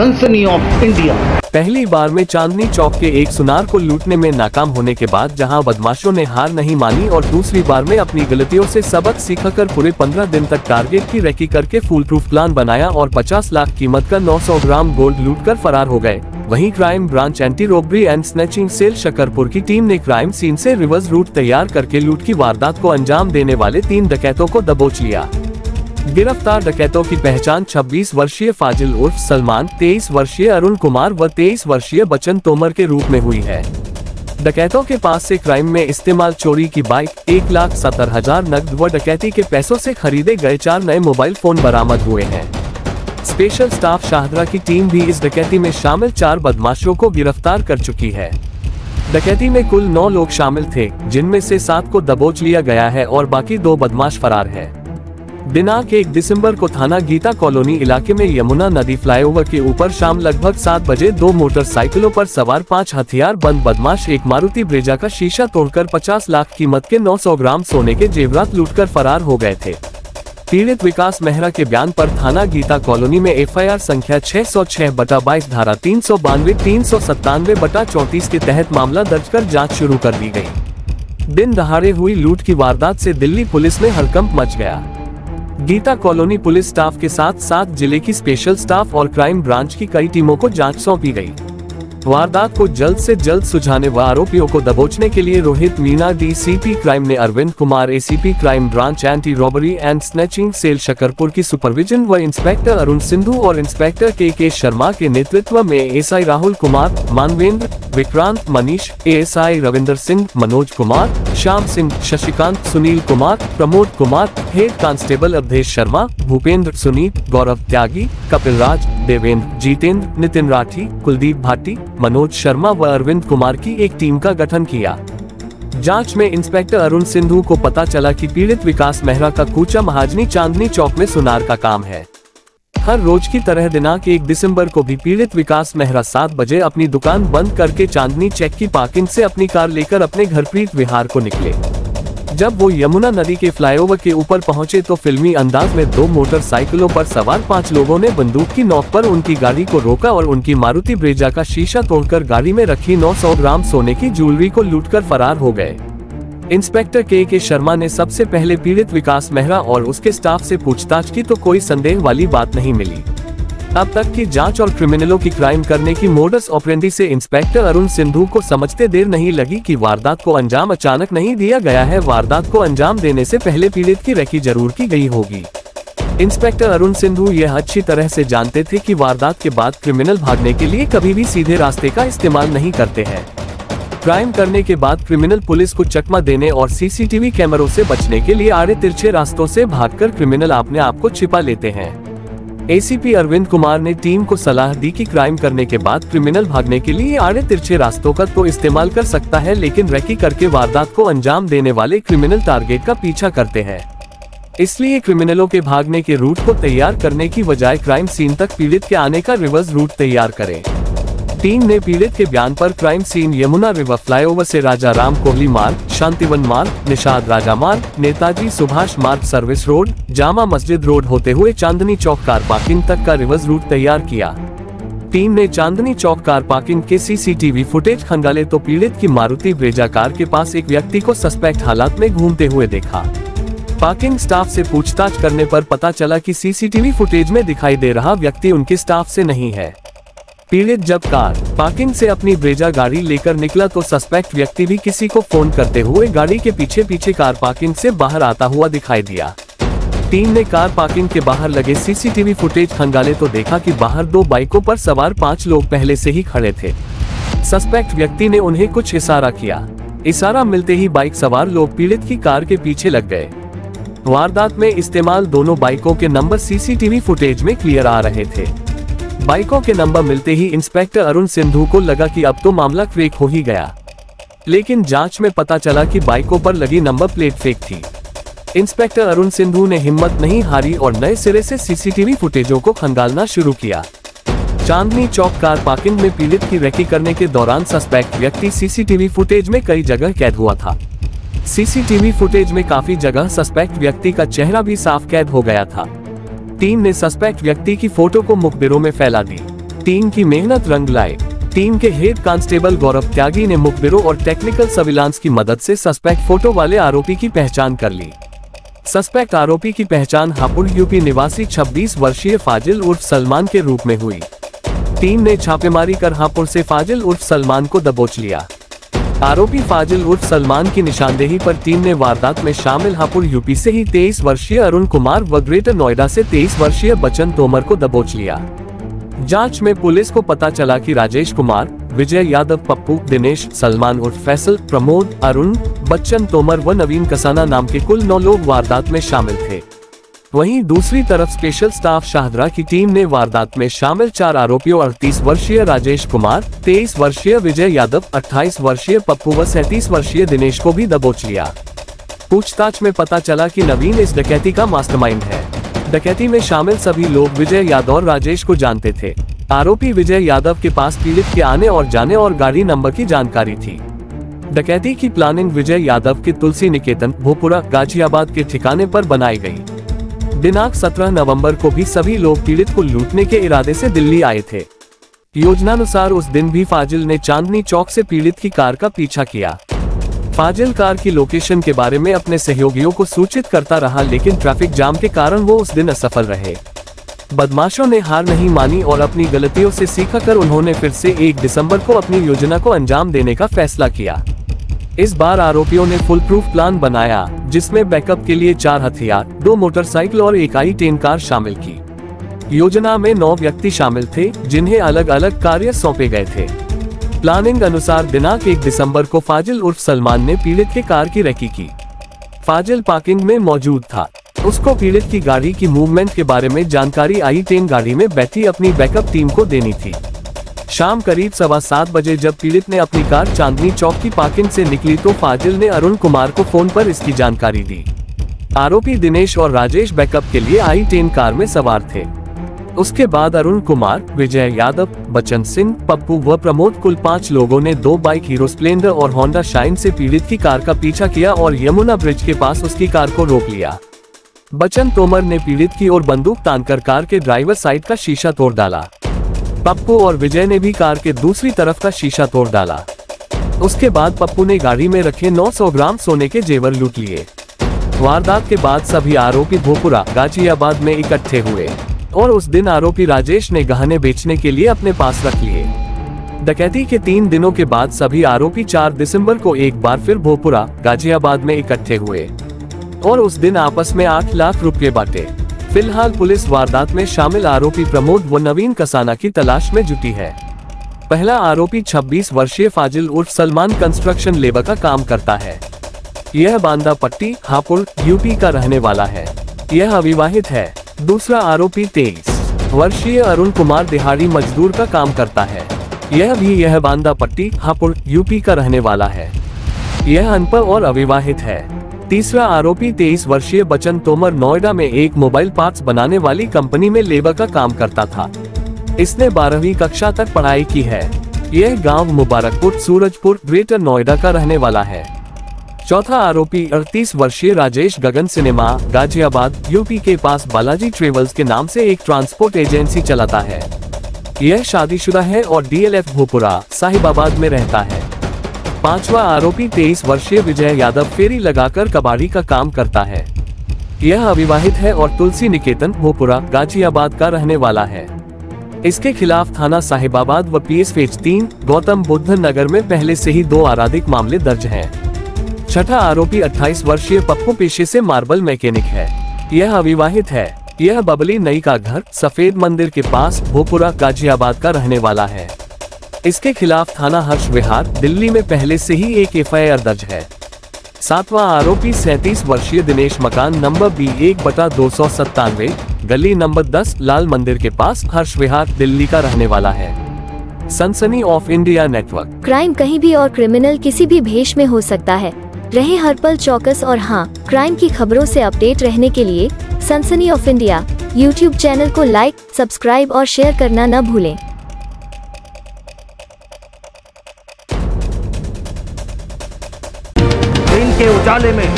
सनसनी of India. पहली बार में चांदनी चौक के एक सुनार को लूटने में नाकाम होने के बाद जहां बदमाशों ने हार नहीं मानी और दूसरी बार में अपनी गलतियों से सबक सीखकर पूरे 15 दिन तक टारगेट की रेकी करके फुल प्रूफ प्लान बनाया और 50 लाख कीमत का 900 ग्राम गोल्ड लूटकर फरार हो गए। वहीं crime branch anti robbery and snatching cell Shakarpur की टीम ने क्राइम सीन से रिवर्स रूट तैयार करके लूट की वारदात को अंजाम देने वाले 3 डकैतों को दबोच लिया। गिरफ्तार डकैतों की पहचान 26 वर्षीय फाजिल उर्फ सलमान, 23 वर्षीय अरुण कुमार व 23 वर्षीय बचन तोमर के रूप में हुई है। डकैतों के पास से क्राइम में इस्तेमाल चोरी की बाइक, 1,70,000 नकद व डकैती के पैसों से खरीदे गए 4 नए मोबाइल फोन बरामद हुए हैं। स्पेशल स्टाफ शाहदरा की टीम भी इस डकैती में शामिल 4 बदमाशों को गिरफ्तार कर चुकी है। डकैती में कुल 9 लोग शामिल थे, जिनमें से 7 को दबोच लिया गया है और बाकी 2 बदमाश फरार है। दिनांक 1 दिसंबर को थाना गीता कॉलोनी इलाके में यमुना नदी फ्लाईओवर के ऊपर शाम लगभग 7 बजे 2 मोटरसाइकिलों पर सवार 5 हथियार बंद बदमाश एक मारुति ब्रेजा का शीशा तोड़कर 50 लाख कीमत के 900 ग्राम सोने के जेवरात लूटकर फरार हो गए थे। पीड़ित विकास मेहरा के बयान पर थाना गीता कॉलोनी में एफआईआर संख्या 606/22 धारा 392 397/34 के तहत मामला दर्ज कर जाँच शुरू कर दी गयी। दिन दहाड़े हुई लूट की वारदात से दिल्ली पुलिस में हड़कंप मच गया। गीता कॉलोनी पुलिस स्टाफ के साथ साथ जिले की स्पेशल स्टाफ और क्राइम ब्रांच की कई टीमों को जांच सौंपी गई। वारदात को जल्द से जल्द सुलझाने व आरोपियों को दबोचने के लिए रोहित मीना डीसीपी क्राइम ने Arvind Kumar ACP crime branch anti robbery and snatching cell Shakarpur की सुपरविजन व इंस्पेक्टर अरुण सिंधु और इंस्पेक्टर के शर्मा के नेतृत्व में SI Rahul Kumar, Manvendra, Vikrant, Manish, ASI Ravinder Singh, Manoj Kumar, Shyam Singh, Shashikant, Sunil Kumar, Pramod Kumar, head constable Awadhesh Sharma, Bhupendra, Suneet, Gaurav Tyagi, Kapil Raj, Devendra, Jitendra, Nitin Rathi, Kuldeep Bhati, Manoj Sharma व अरविंद कुमार की एक टीम का गठन किया। जांच में इंस्पेक्टर अरुण सिंधु को पता चला कि पीड़ित विकास मेहरा का कूचा महाजनी चांदनी चौक में सुनार का काम है। हर रोज की तरह दिनांक 1 दिसंबर को भी पीड़ित विकास मेहरा 7 बजे अपनी दुकान बंद करके चांदनी चौक की पार्किंग से अपनी कार लेकर अपने घर प्रीत विहार को निकले। जब वो यमुना नदी के फ्लाईओवर के ऊपर पहुंचे तो फिल्मी अंदाज में 2 मोटरसाइकिलों पर सवार 5 लोगों ने बंदूक की नोक पर उनकी गाड़ी को रोका और उनकी मारुति ब्रेजा का शीशा तोड़कर गाड़ी में रखी 900 ग्राम सोने की ज्वेलरी को लूटकर फरार हो गए। इंस्पेक्टर के शर्मा ने सबसे पहले पीड़ित विकास मेहरा और उसके स्टाफ से पूछताछ की तो कोई संदेह वाली बात नहीं मिली। अब तक की जांच और क्रिमिनलों की क्राइम करने की मोडस ऑपरेंडी से इंस्पेक्टर अरुण सिंधु को समझते देर नहीं लगी कि वारदात को अंजाम अचानक नहीं दिया गया है। वारदात को अंजाम देने से पहले पीड़ित की रेकी जरूर की गई होगी। इंस्पेक्टर अरुण सिंधु यह अच्छी तरह से जानते थे कि वारदात के बाद क्रिमिनल भागने के लिए कभी भी सीधे रास्ते का इस्तेमाल नहीं करते हैं। क्राइम करने के बाद क्रिमिनल पुलिस को चकमा देने और सीसीटीवी कैमरों से बचने के लिए आड़े तिरछे रास्तों से भागकर क्रिमिनल अपने आप को छिपा लेते हैं। एसीपी अरविंद कुमार ने टीम को सलाह दी कि क्राइम करने के बाद क्रिमिनल भागने के लिए आड़े तिरछे रास्तों का तो इस्तेमाल कर सकता है, लेकिन रेकी करके वारदात को अंजाम देने वाले क्रिमिनल टारगेट का पीछा करते हैं। इसलिए क्रिमिनलों के भागने के रूट को तैयार करने की बजाय क्राइम सीन तक पीड़ित के आने का रिवर्स रूट तैयार करें। टीम ने पीड़ित के बयान पर crime scene Yamuna river flyover से राजा राम कोहली मार्ग, शांतिवन मार्ग, निषाद राजा मार्ग, नेताजी सुभाष मार्ग, service road, Jama Masjid road होते हुए चांदनी चौक कार पार्किंग तक का रिवर्स रूट तैयार किया। टीम ने चांदनी चौक कार पार्किंग के सीसीटीवी फुटेज खंगाले तो पीड़ित की मारुति ब्रेजा कार के पास एक व्यक्ति को सस्पेक्ट हालात में घूमते हुए देखा। पार्किंग स्टाफ से पूछताछ करने पर पता चला कि सीसीटीवी फुटेज में दिखाई दे रहा व्यक्ति उनके स्टाफ से नहीं है। पीड़ित जब कार पार्किंग से अपनी ब्रेजा गाड़ी लेकर निकला तो सस्पेक्ट व्यक्ति भी किसी को फोन करते हुए गाड़ी के पीछे पीछे कार पार्किंग से बाहर आता हुआ दिखाई दिया। टीम ने कार पार्किंग के बाहर लगे सीसीटीवी फुटेज खंगाले तो देखा कि बाहर 2 बाइकों पर सवार 5 लोग पहले से ही खड़े थे। सस्पेक्ट व्यक्ति ने उन्हें कुछ इशारा किया। इशारा मिलते ही बाइक सवार लोग पीड़ित की कार के पीछे लग गए। वारदात में इस्तेमाल दोनों बाइकों के नंबर सीसीटीवी फुटेज में क्लियर आ रहे थे। बाइकों के नंबर मिलते ही इंस्पेक्टर अरुण सिंधु को लगा कि अब तो मामला क्रैक हो ही गया, लेकिन जांच में पता चला कि बाइकों पर लगी नंबर प्लेट फेक थी। इंस्पेक्टर अरुण सिंधु ने हिम्मत नहीं हारी और नए सिरे से सीसीटीवी फुटेजों को खंगालना शुरू किया। चांदनी चौक कार पार्किंग में पीड़ित की रेकी करने के दौरान सस्पेक्ट व्यक्ति सीसीटीवी फुटेज में कई जगह कैद हुआ था। सीसीटीवी फुटेज में काफी जगह सस्पेक्ट व्यक्ति का चेहरा भी साफ कैद हो गया था। टीम ने सस्पेक्ट व्यक्ति की फोटो को मुखबिरों में फैला दी। टीम की मेहनत रंग लाए। टीम के हेड कांस्टेबल गौरव त्यागी ने मुखबिरों और टेक्निकल सर्विलांस की मदद से सस्पेक्ट फोटो वाले आरोपी की पहचान कर ली। सस्पेक्ट आरोपी की पहचान हापुड़ यूपी निवासी 26 वर्षीय फाजिल उर्फ सलमान के रूप में हुई। टीम ने छापेमारी कर हापुड़ से फाजिल उर्फ सलमान को दबोच लिया। आरोपी फाजिल उर्फ सलमान की निशानदेही पर टीम ने वारदात में शामिल हापुड़ यूपी से ही 23 वर्षीय अरुण कुमार व ग्रेटर नोएडा से 23 वर्षीय बच्चन तोमर को दबोच लिया। जांच में पुलिस को पता चला कि राजेश कुमार, विजय यादव, पप्पू, दिनेश, सलमान उर्फ फैसल, प्रमोद, अरुण, बच्चन तोमर व नवीन कसाना नाम के कुल 9 लोग वारदात में शामिल थे। वहीं दूसरी तरफ स्पेशल स्टाफ शाहदरा की टीम ने वारदात में शामिल 4 आरोपियों 38 वर्षीय राजेश कुमार, 23 वर्षीय विजय यादव, 28 वर्षीय पप्पू व 37 वर्षीय दिनेश को भी दबोच लिया। पूछताछ में पता चला कि नवीन इस डकैती का मास्टरमाइंड है। डकैती में शामिल सभी लोग विजय यादव और राजेश को जानते थे। आरोपी विजय यादव के पास पीड़ित के आने और जाने और गाड़ी नंबर की जानकारी थी। डकैती की प्लानिंग विजय यादव के तुलसी निकेतन, भोपुरा, गाजियाबाद के ठिकाने पर बनाई गई। दिनांक 17 नवंबर को भी सभी लोग पीड़ित को लूटने के इरादे से दिल्ली आए थे। योजनानुसार उस दिन भी फाजिल ने चांदनी चौक से पीड़ित की कार का पीछा किया। फाजिल कार की लोकेशन के बारे में अपने सहयोगियों को सूचित करता रहा, लेकिन ट्रैफिक जाम के कारण वो उस दिन असफल रहे। बदमाशों ने हार नहीं मानी और अपनी गलतियों से सीखा कर उन्होंने फिर से 1 दिसंबर को अपनी योजना को अंजाम देने का फैसला किया। इस बार आरोपियों ने फुल प्रूफ प्लान बनाया, जिसमें बैकअप के लिए 4 हथियार, 2 मोटरसाइकिल और 1 i10 कार शामिल की। योजना में 9 व्यक्ति शामिल थे, जिन्हें अलग अलग कार्य सौंपे गए थे। प्लानिंग अनुसार दिनांक 1 दिसंबर को फाजिल उर्फ सलमान ने पीड़ित के कार की रेकी की। फाजिल पार्किंग में मौजूद था। उसको पीड़ित की गाड़ी की मूवमेंट के बारे में जानकारी i10 गाड़ी में बैठी अपनी बैकअप टीम को देनी थी। शाम करीब 7:15 बजे जब पीड़ित ने अपनी कार चांदनी चौक की पार्किंग से निकली तो फाजिल ने अरुण कुमार को फोन पर इसकी जानकारी दी। आरोपी दिनेश और राजेश बैकअप के लिए i10 कार में सवार थे। उसके बाद अरुण कुमार, विजय यादव, बच्चन सिंह, पप्पू व प्रमोद कुल 5 लोगों ने 2 बाइक हीरो स्प्लेंडर और होंडा शाइन से पीड़ित की कार का पीछा किया और यमुना ब्रिज के पास उसकी कार को रोक लिया। बच्चन तोमर ने पीड़ित की ओर बंदूक तानकर कार के ड्राइवर साइड का शीशा तोड़ डाला। पप्पू और विजय ने भी कार के दूसरी तरफ का शीशा तोड़ डाला। उसके बाद पप्पू ने गाड़ी में रखे 900 ग्राम सोने के जेवर लूट लिए। वारदात के बाद सभी आरोपी भोपुरा, गाजियाबाद में इकट्ठे हुए और उस दिन आरोपी राजेश ने गहने बेचने के लिए अपने पास रख लिए। डकैती के 3 दिनों के बाद सभी आरोपी 4 दिसंबर को एक बार फिर भोपुरा, गाजियाबाद में इकट्ठे हुए और उस दिन आपस में 8 लाख रुपए बांटे। फिलहाल पुलिस वारदात में शामिल आरोपी प्रमोद व नवीन कसाना की तलाश में जुटी है। पहला आरोपी 26 वर्षीय फाजिल उर्फ सलमान कंस्ट्रक्शन लेबर का काम करता है। यह बांदा पट्टी, हापुड़, यूपी का रहने वाला है। यह अविवाहित है। दूसरा आरोपी 23 वर्षीय अरुण कुमार दिहाड़ी मजदूर का काम करता है। यह बांदा पट्टी, हापुड़, यूपी का रहने वाला है। यह अनपढ़ और अविवाहित है। तीसरा आरोपी 23 वर्षीय बच्चन तोमर नोएडा में एक मोबाइल पार्ट्स बनाने वाली कंपनी में लेबर का काम करता था। इसने 12वीं कक्षा तक पढ़ाई की है। यह गांव मुबारकपुर, सूरजपुर, ग्रेटर नोएडा का रहने वाला है। चौथा आरोपी 38 वर्षीय राजेश गगन सिनेमा, गाजियाबाद, यूपी के पास बालाजी ट्रेवल्स के नाम से एक ट्रांसपोर्ट एजेंसी चलाता है। यह शादीशुदा है और DLF भोपुरा, साहिबाबाद में रहता है। पांचवा आरोपी 23 वर्षीय विजय यादव फेरी लगाकर कबाड़ी का काम करता है। यह अविवाहित है और तुलसी निकेतन, भोपुरा, गाजियाबाद का रहने वाला है। इसके खिलाफ थाना साहिबाबाद व PS फेज 3, गौतम बुद्ध नगर में पहले से ही 2 आपराधिक मामले दर्ज हैं। छठा आरोपी 28 वर्षीय पप्पू पेशे से मार्बल मैकेनिक है। यह अविवाहित है। यह बबली नई का घर, सफेद मंदिर के पास, भोपुरा, गाजियाबाद का रहने वाला है। इसके खिलाफ थाना हर्ष विहार, दिल्ली में पहले से ही एक FIR दर्ज है। सातवां आरोपी 37 वर्षीय दिनेश मकान नंबर B1/297, गली नंबर 10, लाल मंदिर के पास, हर्ष विहार, दिल्ली का रहने वाला है। सनसनी ऑफ इंडिया नेटवर्क। क्राइम कहीं भी और क्रिमिनल किसी भी भेष में हो सकता है। रहे हर पल चौकस और हाँ, क्राइम की खबरों से अपडेट रहने के लिए Sansani of India YouTube channel को लाइक, सब्सक्राइब और शेयर करना न भूलें। दिन के उजाले में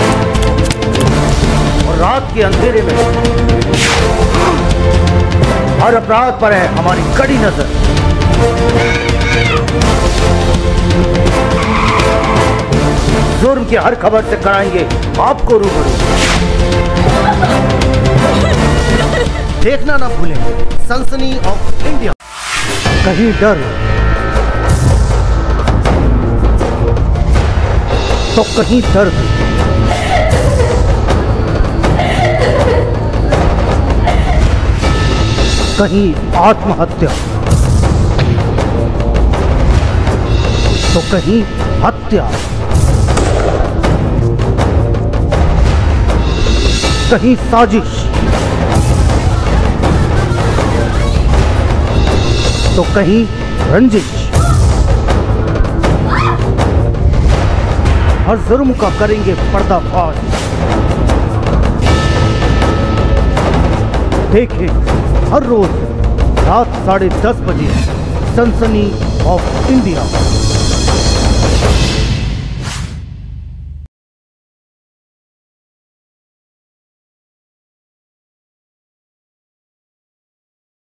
और रात के अंधेरे में हर अपराध पर है हमारी कड़ी नजर। जुर्म की हर खबर से कराएंगे आपको रूबरू। देखना ना भूलें सनसनी ऑफ इंडिया। कहीं डर तो कहीं दर्द, कहीं आत्महत्या तो कहीं हत्या, कहीं साजिश तो कहीं रंजिश। हर जुर्म का करेंगे पर्दाफाश। देखें हर रोज रात 10:30 बजे सनसनी ऑफ इंडिया।